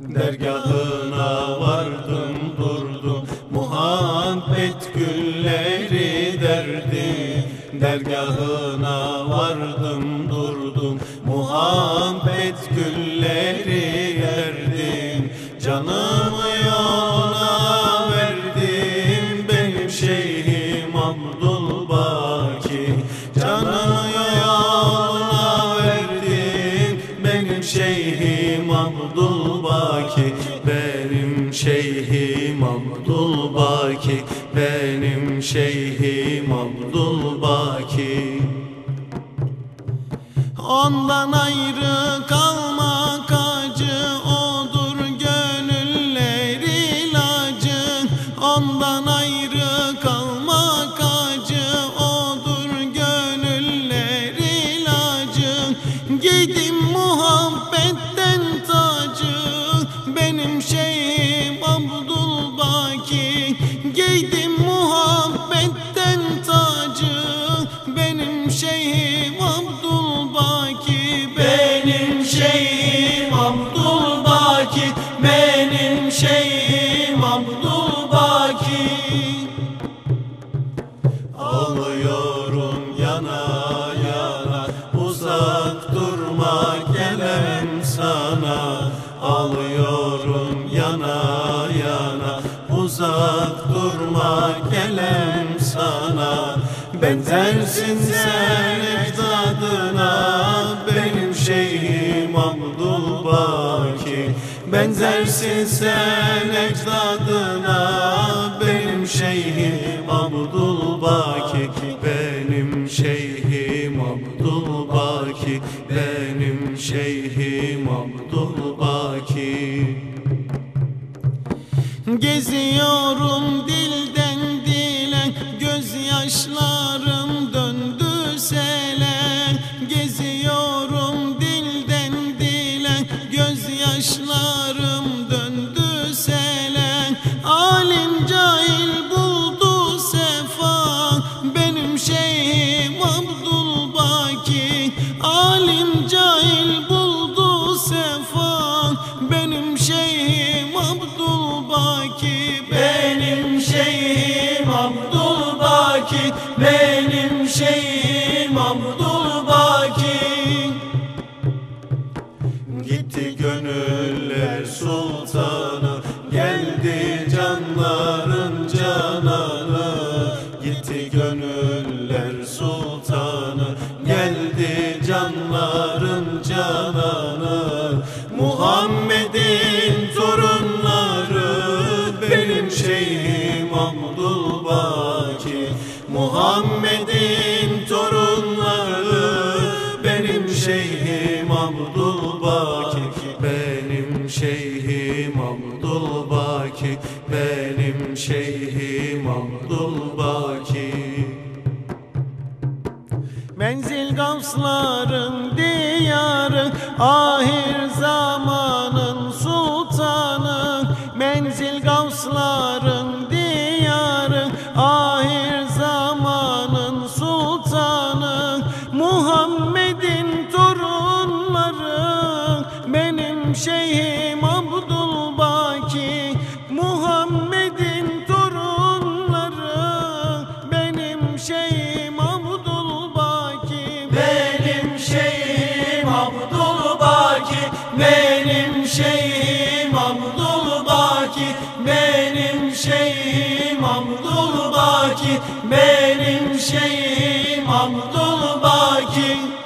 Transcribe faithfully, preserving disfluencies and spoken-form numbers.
Dergahına vardım durdum, muhabbet gülleri derdi. Dergahına vardım durdum, muhabbet gülleri derdim. Canımı yoluna verdim, benim şeyhim Abdülbaki. Canımı yoluna verdim, benim şeyhim Abdülbaki. Benim şeyhim Abdülbaki, benim şeyhim Abdülbaki. Ondan ayrı kalmak acı, odur gönüller ilacı. Ondan ayrı kalmak acı, odur gönüller ilacı. Giydim muhabbetten tacı, benim şeyhim Abdülbaki. Giydim muhabbetten tacı, benim şeyhim Abdülbaki. Benim şeyhim Abdülbaki, benim şeyhim Abdülbaki. Ağlıyorum yana yana, uzak durma gelemem sana. Ağlıyorum yana yana, uzak durma gelemem sana. Benzersin sen ecdadına, benim şeyhim Abdülbaki. Benzersin sen ecdadına, benim şeyhim Abdülbaki. Benim şeyhim Abdülbaki, benim şeyhim Abdülbaki. Geziyorum dilden dile, gözyaşlarım döndü sele. Geziyorum dilden dile, gözyaşlarım döndü sele. Alim cahil buldu sefa, benim şeyhim Abdülbaki. Alim cahil buldu sefa, benim şeyhim Abdülbaki. Benim şeyhim Abdülbaki, benim şeyhim Abdülbaki. Gitti gönüller sultanı, geldi canların cananı. Gitti gönüller sultanı, geldi canların cananı. Muhammed'in torunları, benim şeyhim Abdülbaki. Muhammed'in torunları, benim şeyhim Abdülbaki. Benim şeyhim Abdülbaki, benim şeyhim Abdülbaki. Menzil gavsların diyarı, ahir zamanın sultanı. Menzil gavsların diyarı, ahir zamanın sultanı. Muhammed'in torunları, benim şeyhim Abdülbaki. Muhammed'in torunları, benim şeyhim Abdülbaki. Benim şeyhim Abdülbaki, benim şeyhim Abdülbaki. Benim şeyhim Abdülbaki, benim şeyhim Abdülbaki.